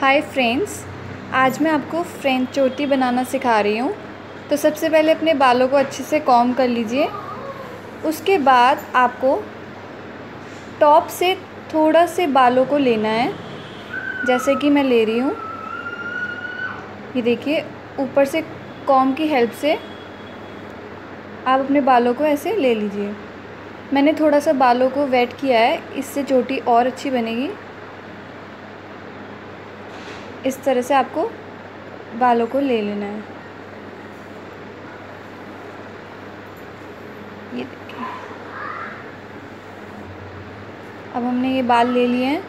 Hi friends, आज मैं आपको फ्रेंच चोटी बनाना सिखा रही हूँ। तो सबसे पहले अपने बालों को अच्छे से कॉम्ब कर लीजिए। उसके बाद आपको टॉप से थोड़ा से बालों को लेना है, जैसे कि मैं ले रही हूँ। ये देखिए, ऊपर से कॉम्ब की हेल्प से आप अपने बालों को ऐसे ले लीजिए। मैंने थोड़ा सा बालों को वेट किया है, इससे चोटी और अच्छी बनेगी। इस तरह से आपको बालों को ले लेना है। ये देखिए, अब हमने ये बाल ले लिए हैं।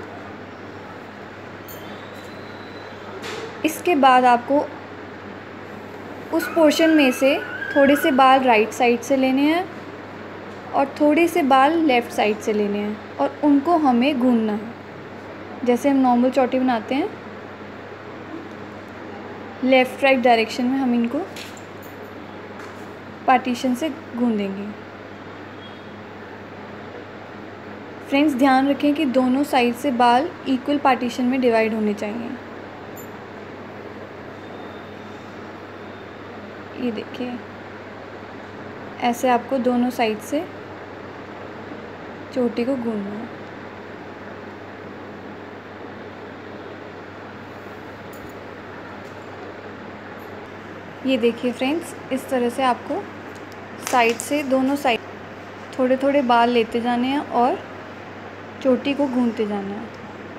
इसके बाद आपको उस पोर्शन में से थोड़े से बाल राइट साइड से लेने हैं और थोड़े से बाल लेफ़्ट साइड से लेने हैं और उनको हमें गूंदना है, जैसे हम नॉर्मल चोटी बनाते हैं। लेफ़्ट राइट डायरेक्शन में हम इनको पार्टीशन से गूंदेंगे। फ्रेंड्स, ध्यान रखें कि दोनों साइड से बाल इक्वल पार्टीशन में डिवाइड होने चाहिए। ये देखिए, ऐसे आपको दोनों साइड से चोटी को गूंदना है। ये देखिए फ्रेंड्स, इस तरह से आपको साइड से दोनों साइड थोड़े थोड़े बाल लेते जाने हैं और चोटी को गूंदते जाना है।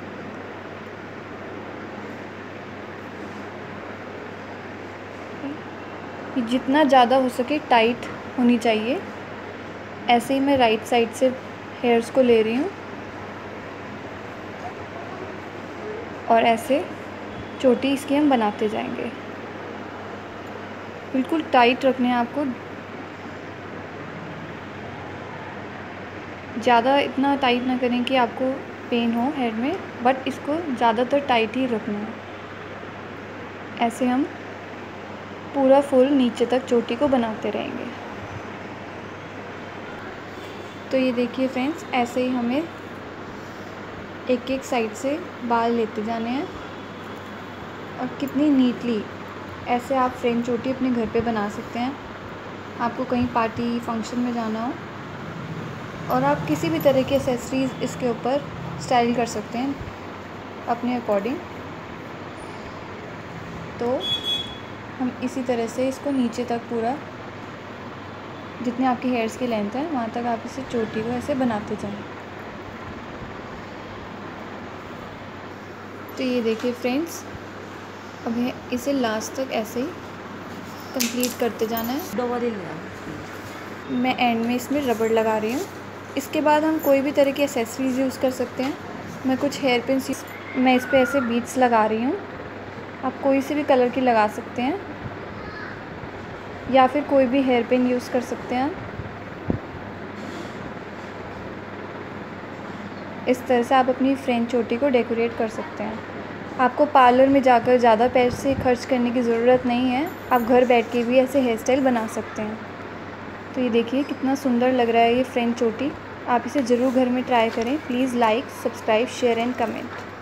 ये जितना ज़्यादा हो सके टाइट होनी चाहिए। ऐसे ही मैं राइट साइड से हेयर्स को ले रही हूँ और ऐसे चोटी इसकी हम बनाते जाएंगे। बिल्कुल टाइट रखने हैं आपको, ज़्यादा इतना टाइट ना करें कि आपको पेन हो हेड में, बट इसको ज़्यादातर टाइट ही रखना है। ऐसे हम पूरा फुल नीचे तक चोटी को बनाते रहेंगे। तो ये देखिए फ्रेंड्स, ऐसे ही हमें एक एक साइड से बाल लेते जाने हैं और कितनी नीटली ऐसे आप फ्रेंच चोटी अपने घर पे बना सकते हैं। आपको कहीं पार्टी फंक्शन में जाना हो और आप किसी भी तरह की एक्सेसरीज़ इसके ऊपर स्टाइल कर सकते हैं अपने अकॉर्डिंग। तो हम इसी तरह से इसको नीचे तक पूरा, जितने आपके हेयर्स की लेंथ है वहाँ तक आप इसे चोटी को ऐसे बनाते जाएं। तो ये देखिए फ्रेंड्स, अब इसे लास्ट तक ऐसे ही कंप्लीट करते जाना है। मैं एंड में इसमें रबड़ लगा रही हूँ। इसके बाद हम कोई भी तरह की एक्सेसरीज़ यूज़ कर सकते हैं। मैं कुछ हेयर पिन्स, मैं इस पर ऐसे बीड्स लगा रही हूँ। आप कोई से भी कलर की लगा सकते हैं या फिर कोई भी हेयर पिन यूज़ कर सकते हैं। इस तरह से आप अपनी फ्रेंच चोटी को डेकोरेट कर सकते हैं। आपको पार्लर में जाकर ज़्यादा पैसे खर्च करने की ज़रूरत नहीं है, आप घर बैठ के भी ऐसे हेयर स्टाइल बना सकते हैं। तो ये देखिए कितना सुंदर लग रहा है ये फ्रेंच चोटी। आप इसे ज़रूर घर में ट्राई करें। Please like, subscribe, share and comment.